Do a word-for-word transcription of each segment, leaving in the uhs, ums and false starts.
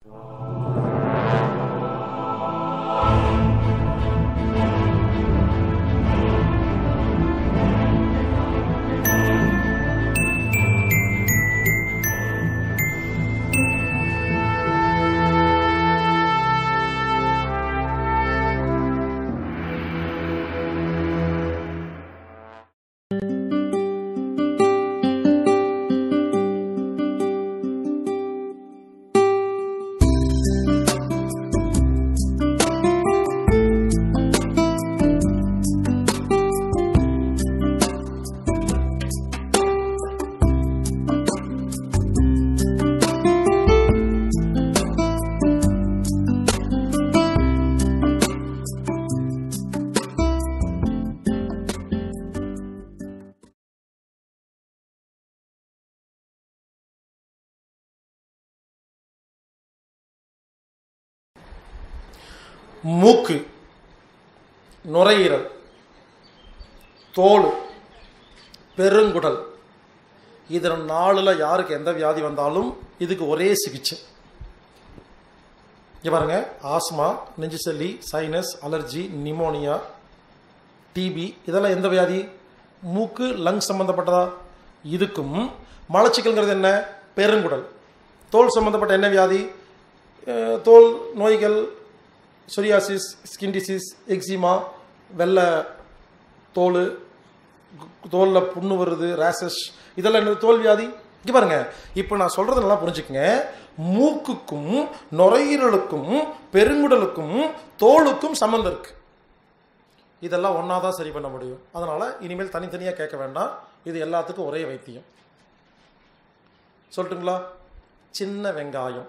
மூக்கு, நுரையீரல், தோல், பெருங்குடல், இதில் நாளில் யாருக்கு எந்த வியாதி வந்தாலும் இதுக்கு ஒரே சிகிச்சை. இங்கே பாருங்க, ஆஸ்மா, நெஞ்சு சளி, சைனஸ், அலர்ஜி, நிமோனியா, டிபி, இதெல்லாம் எந்த வியாதி? மூக்கு, லங்ஸ் சம்மந்தப்பட்டதா? இதுக்கும் மலச்சிக்கல்ங்கிறது என்ன? பெருங்குடல். தோல் சம்மந்தப்பட்ட என்ன வியாதி? தோல் நோய்கள், சொரியாசிஸ், ஸ்கின் டிசீஸ், எக்ஸிமா, வெள்ளை தோல், தோலில் புண்ணு வருது, ரேசஸ், இதெல்லாம் என்ன? தோல் வியாதி. இங்கே பாருங்க, இப்போ நான் சொல்றது நல்லா புரிஞ்சுக்கங்க. மூக்குக்கும் நுரையீரலுக்கும் பெருங்குடலுக்கும் தோலுக்கும் சம்மந்தம் இருக்கு. இதெல்லாம் ஒன்றா தான் சரி பண்ண முடியும். அதனால இனிமேல் தனித்தனியாக கேட்க வேண்டாம், இது எல்லாத்துக்கும் ஒரே வைத்தியம். சொல்லட்டுங்களா? சின்ன வெங்காயம்,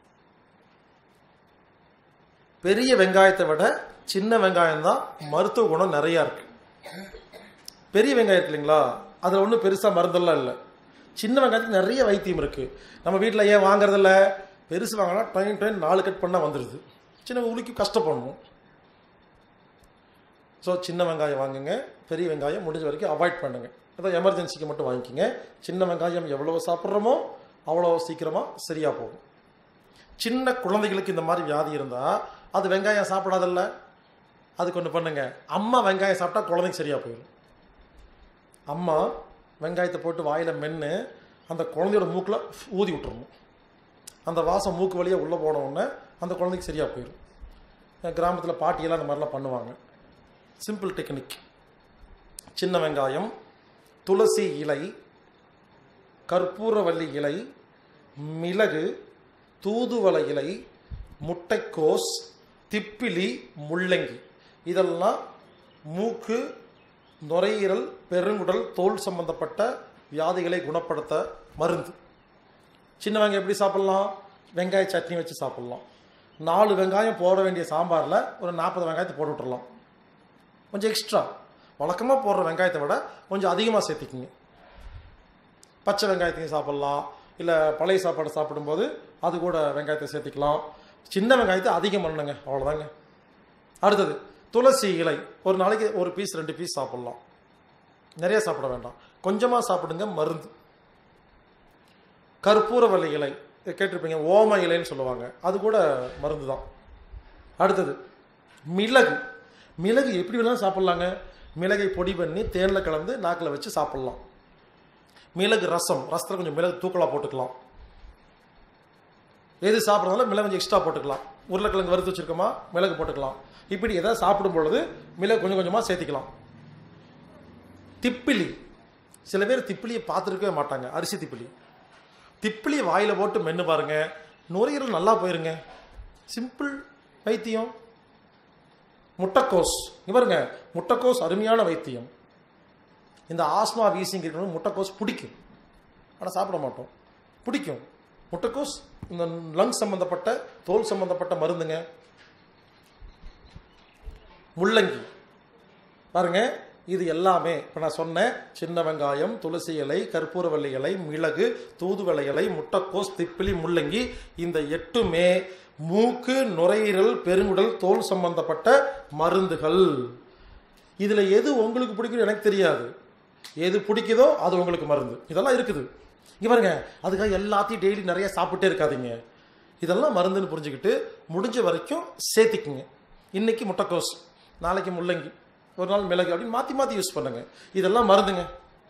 பெரிய வெங்காயத்தை விட சின்ன வெங்காயம் தான் மருத்துவ குணம் நிறையா இருக்கு. பெரிய வெங்காயம் இருக்கு இல்லைங்களா, அதில் ஒன்றும் பெருசாக மருந்தெல்லாம் இல்லை. சின்ன வெங்காயத்துக்கு நிறைய வைத்தியம் இருக்கு. நம்ம வீட்டில் ஏன் வாங்குறதில்ல? பெருசு வாங்கினா டைம் டைம் நாலு கட் பண்ணால் வந்துடுது, சின்ன உளிக்கு கஷ்டப்படணும். ஸோ சின்ன வெங்காயம் வாங்குங்க, பெரிய வெங்காயம் முடிஞ்ச வரைக்கும் அவாய்ட் பண்ணுங்க. அதான் எமர்ஜென்சிக்கு மட்டும் வாங்கிக்கிங்க. சின்ன வெங்காயம் எவ்வளோ சாப்பிட்றோமோ அவ்வளோ சீக்கிரமாக சரியாக போகும். சின்ன குழந்தைகளுக்கு இந்த மாதிரி வியாதி இருந்தால் அது வெங்காயம் சாப்பிடாதல்ல, அதுக்கு ஒன்று பண்ணுங்க. அம்மா வெங்காயம் சாப்பிட்டா குழந்தைக்கு சரியாக போயிடும். அம்மா வெங்காயத்தை போட்டு வாயில் மென்று அந்த குழந்தையோட மூக்கில் ஊதி விட்டுறணும். அந்த வாசம் மூக்கு வழியாக உள்ளே போனவுடனே அந்த குழந்தைக்கு சரியாக போயிடும். கிராமத்தில் பாட்டியெல்லாம் அந்த மாதிரிலாம் பண்ணுவாங்க. Simple technique. சின்ன வெங்காயம், துளசி இலை, கற்பூரவள்ளி இலை, மிளகு, தூதுவளை இலை, முட்டைக்கோஸ், திப்பிலி, முள்ளங்கி, இதெல்லாம் மூக்கு, நுரையீரல், பெருங்குடல், தோல் சம்பந்தப்பட்ட வியாதிகளை குணப்படுத்த மருந்து. சின்ன வெங்காயம் எப்படி சாப்பிட்லாம்? வெங்காய சட்னி வச்சு சாப்பிட்லாம். நாலு வெங்காயம் போட வேண்டிய சாம்பாரில் ஒரு நாற்பது வெங்காயத்தை போட்டு விட்டுறலாம். கொஞ்சம் எக்ஸ்ட்ரா வழக்கமாக போடுற வெங்காயத்தை விட கொஞ்சம் அதிகமாக சேர்த்திக்கிங்க. பச்சை வெங்காயத்தையும் சாப்பிட்லாம், இல்லை பழைய சாப்பாடு சாப்பிடும்போது அது கூட வெங்காயத்தை சேர்த்திக்கலாம். சின்ன வெங்காயத்தை அதிகம் பண்ணுங்க, அவ்வளோதாங்க. அடுத்தது துளசி இலை, ஒரு நாளைக்கு ஒரு பீஸ் ரெண்டு பீஸ் சாப்பிட்லாம், நிறைய சாப்பிட வேண்டாம், கொஞ்சமாக சாப்பிடுங்க, மருந்து. கற்பூரவள்ளி இலை கேட்டிருப்பீங்க, ஓம இலைன்னு சொல்லுவாங்க, அது கூட மருந்து தான். அடுத்தது மிளகு. மிளகு எப்படி வேணாலும் சாப்பிட்லாங்க. மிளகை பொடி பண்ணி தேனில் கலந்து நாக்கில் வச்சு சாப்பிட்லாம். மிளகு ரசம், ரசத்தில் கொஞ்சம் மிளகு தூக்கலாக போட்டுக்கலாம். எது சாப்பிட்றதால மிளகு கொஞ்சம் எக்ஸ்ட்ரா போட்டுக்கலாம். உருளைக்கிழங்கு வறுத்து வச்சுருக்கோமா, மிளகு போட்டுக்கலாம். இப்படி எதாவது சாப்பிடும் பொழுது மிளகு கொஞ்சம் கொஞ்சமாக சேர்த்திக்கலாம். திப்பிலி, சில பேர் திப்பிலியை பார்த்துருக்கவே மாட்டாங்க, அரிசி திப்பிலி. திப்பிலியை வாயில் போட்டு மென்று பாருங்க, நுரையீரல் நல்லா போயிருங்க. சிம்பிள் வைத்தியம். முட்டைக்கோஸ், இங்கே பாருங்க, முட்டைக்கோஸ் அருமையான வைத்தியம். இந்த ஆஸ்மா வீசிங் இருக்கணும், முட்டைக்கோஸ் பிடிக்கும், ஆனால் சாப்பிட மாட்டோம். பிடிக்கும் முட்டைக்கோஸ். இந்த லங்ஸ் சம்பந்தப்பட்ட, தோல் சம்பந்தப்பட்ட மருந்துங்க. முள்ளங்கி பாருங்க, இது எல்லாமே இப்போ நான் சொன்னேன். சின்ன வெங்காயம், துளசி இலை, கற்பூரவள்ளி இலை, மிளகு, தூதுவளை இலை, முட்டைக்கோஸ், திப்பிலி, முள்ளங்கி, இந்த எட்டுமே மூக்கு, நுரையீரல், பெருங்குடல், தோல் சம்பந்தப்பட்ட மருந்துகள். இதில் எது உங்களுக்கு பிடிக்கும் எனக்கு தெரியாது, எது பிடிக்குதோ அது உங்களுக்கு மருந்து. இதெல்லாம் இருக்குது. இங்கே பாருங்க, அதுக்காக எல்லாத்தையும் டெய்லி நிறைய சாப்பிட்டே இருக்காதீங்க. இதெல்லாம் மருந்துன்னு புரிஞ்சுக்கிட்டு முடிஞ்ச வரைக்கும் சேர்த்திக்குங்க. இன்னைக்கு முட்டைக்கோஸ், நாளைக்கு முள்ளங்கி, ஒரு நாள் மிளகு அப்படின்னு மாற்றி மாற்றி யூஸ் பண்ணுங்க. இதெல்லாம் மருந்துங்க.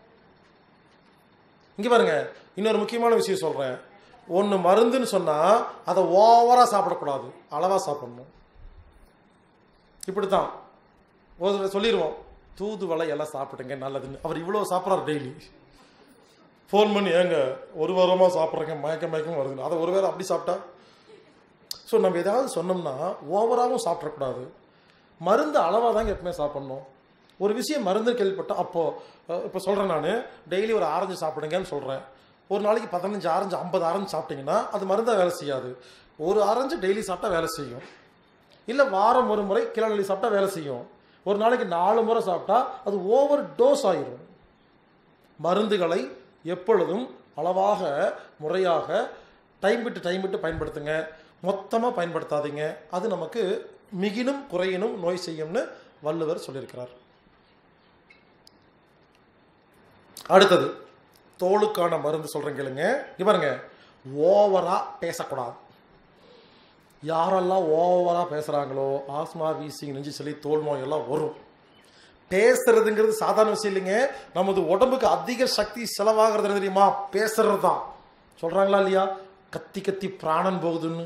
இங்கே பாருங்க, இன்னொரு முக்கியமான விஷயம் சொல்கிறேன். ஒன்று மருந்துன்னு சொன்னால் அதை ஓவராக சாப்பிடக்கூடாது, அளவாக சாப்பிடணும். இப்படித்தான் ஒரு சொல்லிடுவோம், தூதுவளை எல்லாம் சாப்பிடுங்க நல்லதுன்னு. அவர் இவ்வளோ சாப்பிட்றாரு டெய்லி. ஃபோன் பண்ணி, ஏங்க ஒரு வாரமாக சாப்பிட்றேங்க, மயக்கம் மயக்கம் வருதுன்னு. அதை ஒரு வேளை அப்படி சாப்பிட்டா. ஸோ நம்ம ஏதாவது சொன்னோம்னா ஓவராகவும் சாப்பிடக்கூடாது, மருந்து அளவாக தாங்க எப்பவுமே சாப்பிட்ணும். ஒரு விஷயம் மருந்து கேள்விப்பட்டா அப்போது இப்போ சொல்கிறேன், நான் டெய்லி ஒரு ஆரஞ்சு சாப்பிடுங்கன்னு சொல்கிறேன். ஒரு நாளைக்கு பதினஞ்சு ஆரஞ்சு ஐம்பது ஆரஞ்சு சாப்பிட்டீங்கன்னா அது மருந்தாக வேலை செய்யாது. ஒரு ஆரஞ்சு டெய்லி சாப்பிட்டா வேலை செய்யும். இல்லை வாரம் ஒரு முறை கிளநெல்லி சாப்பிட்டா வேலை செய்யும். ஒரு நாளைக்கு நாலு முறை சாப்பிட்டா அது ஓவர் டோஸ் ஆகிரும். மருந்துகளை எப்பொழுதும் அளவாக முறையாக டைம் விட்டு டைம் விட்டு பயன்படுத்துங்க, மொத்தமாக பயன்படுத்தாதீங்க. அது நமக்கு மிகினும் குறையினும் நோய் செய்யும்னு வள்ளுவர் சொல்லியிருக்கிறார். அடுத்தது தோலுக்கான மருந்து சொல்கிறேன் கேளுங்க. இங்க பாருங்க, ஓவரா பேசக்கூடாது. யாரெல்லாம் ஓவரா பேசுகிறாங்களோ ஆஸ்மா, வீசிங், நெஞ்சு சளி, தோல் நோய் எல்லாம் வரும். பேசுறதுங்கிறது சாதாரண விஷயம் இல்லைங்க. நமது உடம்புக்கு அதிக சக்தி செலவாகிறது தெரியுமா? பேசுறது தான். சொல்றாங்களா இல்லையா? கத்தி கத்தி பிராணன் போகுதுன்னு.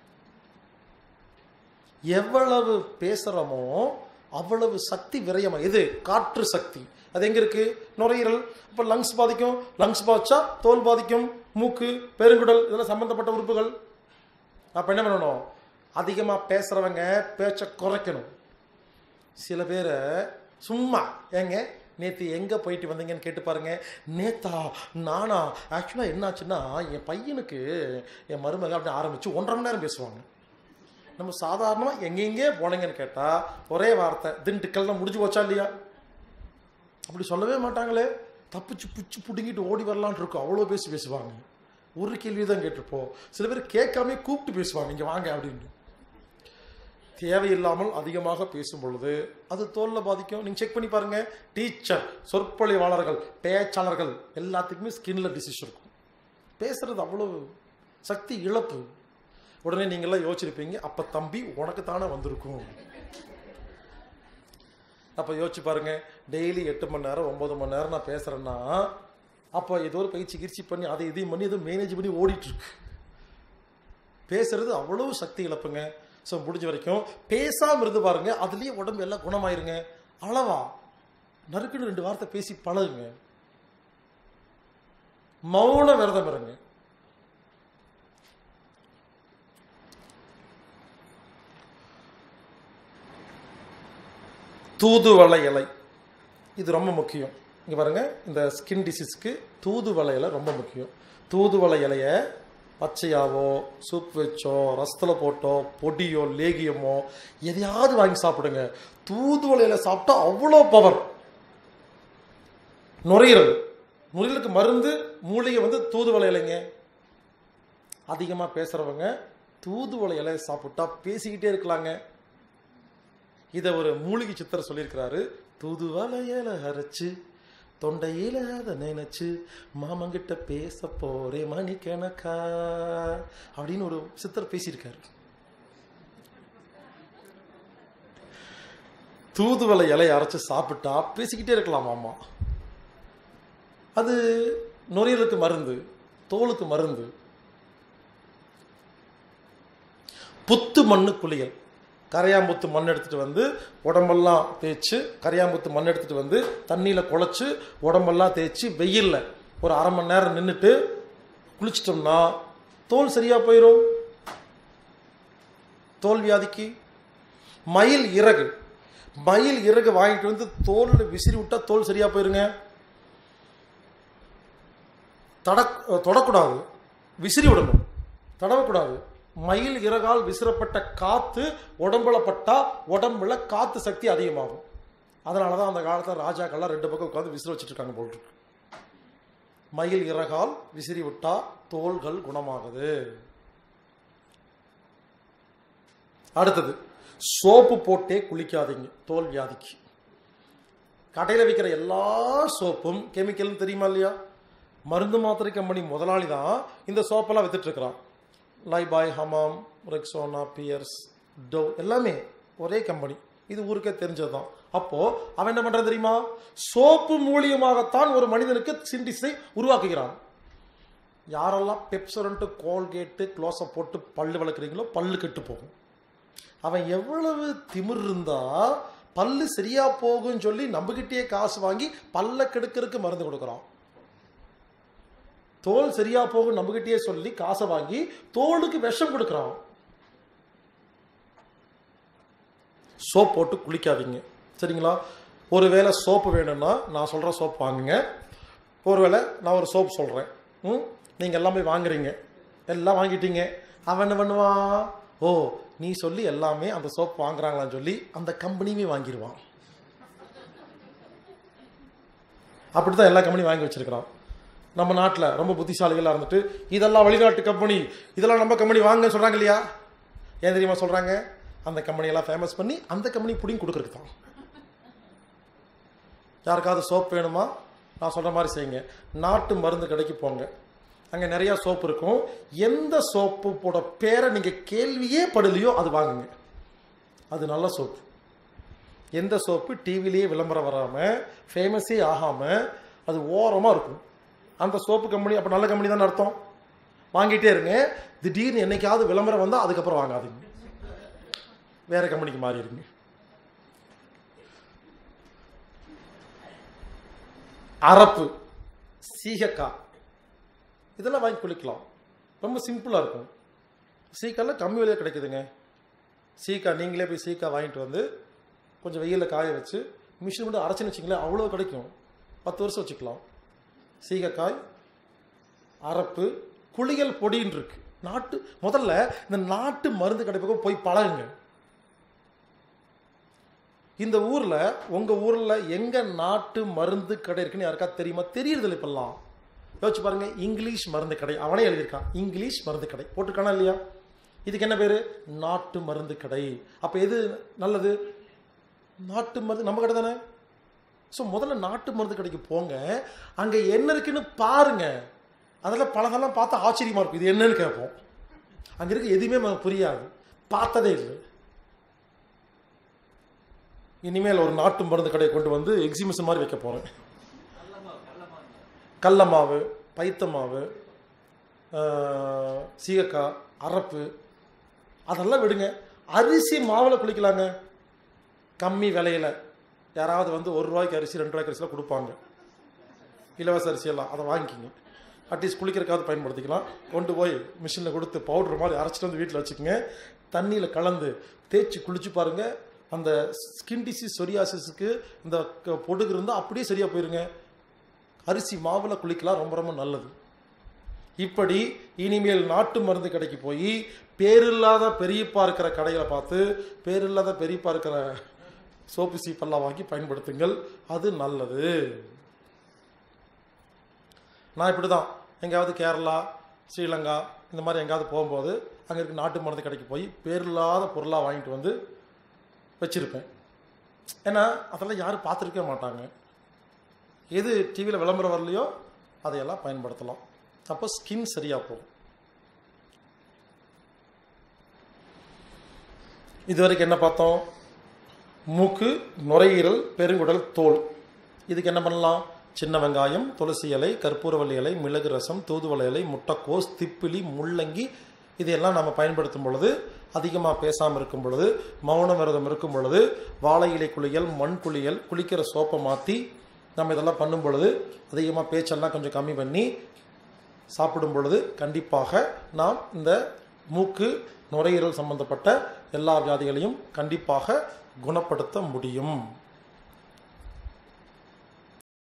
எவ்வளவு பேசுறோமோ அவ்வளவு சக்தி விரயமா. எது? காற்று சக்தி. அது எங்க இருக்கு? நுரையீரல். இப்போ லங்ஸ் பாதிக்கும், லங்ஸ் பாதிச்சா தோல் பாதிக்கும், மூக்கு, பெருங்குடல், இதெல்லாம் சம்பந்தப்பட்ட உறுப்புகள். அப்ப என்ன பண்ணணும்? அதிகமா பேசுறவங்க பேச்சை குறைக்கணும். சில பேரை சும்மா, ஏங்க நேற்று எங்கே போயிட்டு வந்தீங்கன்னு கேட்டு பாருங்க. நேத்தா நானா ஆக்சுவலாக என்னாச்சுன்னா என் பையனுக்கு என் மருமக அப்படி ஆரம்பித்து ஒன்றரை மணி நேரம் பேசுவாங்க. நம்ம சாதாரணமாக எங்கெங்கே போனீங்கன்னு கேட்டால் ஒரே வார்த்தை, திண்டுக்கல்லாம் முடிஞ்சு போச்சா இல்லையா? அப்படி சொல்லவே மாட்டாங்களே. தப்பிச்சு பிச்சு பிடுங்கிட்டு ஓடி வரலான் இருக்கும், அவ்வளோ பேசி பேசுவாங்க. ஒரு கேள்வி தான் கேட்டிருப்போம். சில பேர் கேட்காமே கூப்பிட்டு பேசுவாங்க, இங்கே வாங்க அப்படின்னு. தேவையில்லாமல் அதிகமாக பேசும் பொழுது அது தோலில் பாதிக்கும். நீங்கள் செக் பண்ணி பாருங்க. டீச்சர், சொற்பொழிவாளர்கள், பேச்சாளர்கள் எல்லாத்துக்குமே ஸ்கின்ல டிசீஸ் இருக்கும். பேசுறது அவ்வளோ சக்தி இழப்பு. உடனே நீங்கள்லாம் யோசிச்சிருப்பீங்க, அப்போ தம்பி உனக்கு தானே வந்திருக்கும். அப்போ யோசிச்சு பாருங்க, டெய்லி எட்டு மணி நேரம் ஒன்பது மணி நேரம் நான் பேசுறேன்னா அப்போ ஏதோ ஒரு பயிற்சி கிரிச்சி பண்ணி அதை இதையும் பண்ணி எதுவும் மேனேஜ் பண்ணி ஓடிட்டு இருக்கு. பேசுறது அவ்வளவு சக்தி இழப்புங்க. ஸோ முடிஞ்ச வரைக்கும் பேசாமல் இருந்து பாருங்க, அதுலேயே உடம்பு எல்லாம் குணமாயிருங்க. அளவா நறுக்குன்னு ரெண்டு வார்த்தை பேசி பழகுங்க. மௌன விரதம் இருங்க. தூதுவளை இலை இது ரொம்ப முக்கியம். இங்கே பாருங்க, இந்த ஸ்கின் டிசீஸ்க்கு தூதுவளை இலை ரொம்ப முக்கியம். தூதுவளை இலையை பச்சையாவோ சூப் வச்சோ ரசத்தில் போட்டோ பொடியோ லேகியமோ எதையாவது வாங்கி சாப்பிடுங்க. தூதுவளை இலை சாப்பிட்டா அவ்வளோ பவர். நுரையீரல், நுரையீரலுக்கு மருந்து மூலிகை வந்து தூதுவளை இலைங்க. அதிகமாக பேசுகிறவங்க தூதுவளை இலையை சாப்பிட்டா பேசிக்கிட்டே இருக்கலாங்க. இதை ஒரு மூலிகை சித்தர் சொல்லியிருக்கிறாரு. தூதுவளை இலை அரைச்சு தொண்டையில அதை நினைச்சு மாமங்கிட்ட பேச போறே மணிக்கணக்கா அப்படின்னு ஒரு சித்தர் பேசியிருக்காரு. தூதுவளை இலையை அரைச்சு சாப்பிட்டா பேசிக்கிட்டே இருக்கலாம் மாமா. அது நுரையீரலுக்கு மருந்து, தோலுக்கு மருந்து. புத்து மண்ணு குளியல். கரையாம்புத்து மண் எடுத்துகிட்டு வந்து உடம்பெல்லாம் தேய்ச்சி, கரையாம்புத்து மண் எடுத்துகிட்டு வந்து தண்ணியில் குழச்சி உடம்பெல்லாம் தேய்ச்சி வெயிலில் ஒரு அரை மணி நேரம் நின்றுட்டு குளிச்சிட்டோம்னா தோல் சரியாக போயிடும். தோல் வியாதிக்கு. மயில் இறகு, மயில் இறகு வாங்கிட்டு வந்து தோலில் விசிறி விட்டால் தோல் சரியாக போயிருங்க. தட தொடக்கூடாது, விசிறி விடணும், தடவக்கூடாது. மயில் இறகால் விசிறப்பட்ட காத்து உடம்புல பட்டா உடம்புல காத்து சக்தி அதிகமாகும். அதனாலதான் அந்த காலத்துல ராஜாக்கள்லாம் ரெண்டு பக்கம் உட்காந்து விசிற வச்சுட்டு இருக்காங்க போல் இருக்கு. மயில் இறகால் விசிறி விட்டா தோள்கள் குணமாகுது. அடுத்தது, சோப்பு போட்டே குளிக்காதீங்க தோல் வியாதிக்கு. கடையில் விற்கிற எல்லா சோப்பும் கெமிக்கல் தெரியுமா இல்லையா? மருந்து மாத்திரை கம்பெனி முதலாளி தான் இந்த சோப்பெல்லாம் வித்துட்டு இருக்கிறான். Lifebuoy, Hamam, Rexona, Pears, Dove எல்லாமே ஒரே கம்பெனி. இது ஊருக்கே தெரிஞ்சது தான். அப்போ அவன் என்ன பண்றான் தெரியுமா? சோப்பு மூலியமாகத்தான் ஒரு மனிதனுக்கு சிண்டிஸை உருவாக்குகிறான். யாரெல்லாம் பெப்சரண்ட், கோல்கேட்டு, க்ளோஸப் போட்டு பல்லு வளர்க்குறீங்களோ பல்லு கெட்டு போகும். அவன் எவ்வளவு திமிர் இருந்தா பல்லு சரியா போகும்னு சொல்லி நம்பகிட்டே காசு வாங்கி பல்ல கெடுக்கிறதுக்கு மருந்து கொடுக்குறான். தோல் சரியா போகும் நம்பகிட்டே சொல்லி காசை வாங்கி தோலுக்கு விஷம் கொடுக்குறான். சோப் போட்டு குளிக்காதீங்க, சரிங்களா? ஒருவேளை சோப்பு வேணும்னா நான் சொல்கிற சோப் வாங்குங்க. ஒருவேளை நான் ஒரு சோப் சொல்கிறேன், ம் நீங்கள் எல்லாம் போய் வாங்குறீங்க, எல்லாம் வாங்கிட்டீங்க. அவன் என்ன பண்ணுவான்? ஓ நீ சொல்லி எல்லாமே அந்த சோப் வாங்குறாங்களான்னு சொல்லி அந்த கம்பெனியுமே வாங்கிடுவான். அப்படி தான் எல்லா கம்பெனியும் வாங்கி வச்சிருக்கிறான். நம்ம நாட்டில் ரொம்ப புத்திசாலிகளாக இருந்துட்டு இதெல்லாம் வெளிநாட்டு கம்பெனி, இதெல்லாம் நம்ம கம்பெனி வாங்க சொல்கிறாங்க இல்லையா? ஏன் தெரியுமா சொல்கிறாங்க? அந்த கம்பெனியெல்லாம் ஃபேமஸ் பண்ணி அந்த கம்பெனி புடியும் கொடுக்குறதுக்கு தான். யாருக்காவது சோப் வேணுமா? நான் சொல்கிற மாதிரி செய்யுங்க. நாட்டு மருந்து கடைக்கு போங்க, அங்கே நிறையா சோப்பு இருக்கும். எந்த சோப்போட பேரை நீங்கள் கேள்வியே படலையோ அது வாங்குங்க. அது நல்ல சோப்பு. எந்த சோப்பு டிவிலேயே விளம்பரம் வராமல் ஃபேமஸே ஆகாமல் அது ஓரமாக இருக்கும், அந்த சோப்பு கம்பெனி அப்போ நல்ல கம்பெனி தான் அர்த்தம். வாங்கிட்டே இருங்க. திடீர்னு என்னைக்காவது விளம்பரம் வந்தால் அதுக்கப்புறம் வாங்காதீங்க, வேற கம்பெனிக்கு மாறிடுங்க. அரப்பு, சீகக்காய் இதெல்லாம் வாங்கி குளிக்கலாம். ரொம்ப சிம்பிளாக இருக்கும். சீக்காயில் கம்மி விலையாக கிடைக்குதுங்க. சீக்காய் நீங்களே போய் சீக்காய் வாங்கிட்டு வந்து கொஞ்சம் வெயிலில் காய வச்சு மிஷின் மட்டும் அரைச்சின்னு வச்சிங்களேன், அவ்வளோ கிடைக்கும். பத்து வருஷம் வச்சுக்கலாம். சீகக்காய், அரப்பு, குளியல் பொடின்னு இருக்கு. நாட்டு முதல்ல இந்த நாட்டு மருந்து கடை பக்கம் போய் பழகுங்க. இந்த ஊரில் உங்கள் ஊரில் எங்கே நாட்டு மருந்து கடை இருக்குன்னு யாருக்காவது தெரியுமா? தெரியறதில்லை இப்பெல்லாம். யோசிச்சு பாருங்க. இங்கிலீஷ் மருந்து கடை, அவனே எழுதியிருக்கான் இங்கிலீஷ் மருந்து கடை போட்டுருக்கானா இல்லையா? இதுக்கு என்ன பேர்? நாட்டு மருந்து கடை. அப்போ எது நல்லது? நாட்டு மருந்து நம்ம கடை தானே. ஸோ முதல்ல நாட்டு மருந்து கடைக்கு போங்க, அங்கே என்ன இருக்குன்னு பாருங்க. அதெல்லாம் பழகெல்லாம் பார்த்தா ஆச்சரியமாக இருக்கும். இது என்னன்னு கேட்போம். அங்கே இருக்க எதுவுமே நமக்கு புரியாது, பார்த்ததே இல்லை. இனிமேல் ஒரு நாட்டு மருந்து கடையை கொண்டு வந்து எக்ஸிபிஷன் மாதிரி வைக்க போகிறேன். கடல மாவு, பைத்த மாவு, சீகக்காய், அரப்பு அதெல்லாம் விடுங்க. அரிசி மாவில் குளிக்கலாங்க, கம்மி விலையில். யாராவது வந்து ஒரு ரூபாய்க்கு அரிசி, ரெண்டு ரூபாய்க்கு அரிசிலாம் கொடுப்பாங்க, இலவச அரிசியெல்லாம். அதை வாங்கிக்கிங்க. அட்லீஸ்ட் குளிக்கிறதுக்காவது பயன்படுத்திக்கலாம். கொண்டு போய் மிஷினில் கொடுத்து பவுட்ரு மாதிரி அரைச்சிட்டு வந்து வீட்டில் வச்சுக்கோங்க. தண்ணியில் கலந்து தேய்ச்சி குளிச்சு பாருங்கள். அந்த ஸ்கின் டிசீஸ், சொரியாசிஸுக்கு இந்த பொடுகு இருந்தால் அப்படியே சரியாக போயிருங்க. அரிசி மாவில் குளிக்கலாம், ரொம்ப ரொம்ப நல்லது. இப்படி இனிமேல் நாட்டு மருந்து கடைக்கு போய் பேரில்லாத பெரியப்பா இருக்கிற கடைகளை பார்த்து பேரில்லாத பெரியப்பா இருக்கிற சோப்பு சீப்பெல்லாம் வாங்கி பயன்படுத்துங்கள், அது நல்லது. நான் இப்படி தான் எங்கேயாவது கேரளா, ஸ்ரீலங்கா இந்த மாதிரி எங்கேயாவது போகும்போது அங்கே இருக்க நாட்டு மருந்து கடைக்கு போய் பேரில்லாத பொருளாக வாங்கிட்டு வந்து வச்சுருப்பேன். ஏன்னா அதெல்லாம் யாரும் பார்த்துருக்க மாட்டாங்க. எது டிவியில் விளம்பரம் வரலையோ அதையெல்லாம் பயன்படுத்தலாம். அப்போ ஸ்கின் சரியாக போகும். இதுவரைக்கும் என்ன பார்த்தோம்? மூக்கு, நுரையீரல், பெருங்குடல், தோல். இதுக்கு என்ன பண்ணலாம்? சின்ன வெங்காயம், துளசி இலை, கற்பூரவள்ளி இலை, மிளகு ரசம், தூதுவளை இலை, முட்டைக்கோஸ், திப்பிலி, முள்ளங்கி இதையெல்லாம் நம்ம பயன்படுத்தும் பொழுது, அதிகமாக பேசாமல் இருக்கும் பொழுது, மௌன விரதம் இருக்கும் பொழுது, வாழை இலை குளியல், மண் குளியல், குளிக்கிற சோப்பை மாற்றி நம்ம இதெல்லாம் பண்ணும் பொழுது, அதிகமாக பேச்செல்லாம் கொஞ்சம் கம்மி பண்ணி சாப்பிடும் பொழுது கண்டிப்பாக நாம் இந்த மூக்கு, நுரையீரல் சம்பந்தப்பட்ட எல்லா வியாதிகளையும் கண்டிப்பாக குணப்படுத்த முடியும்.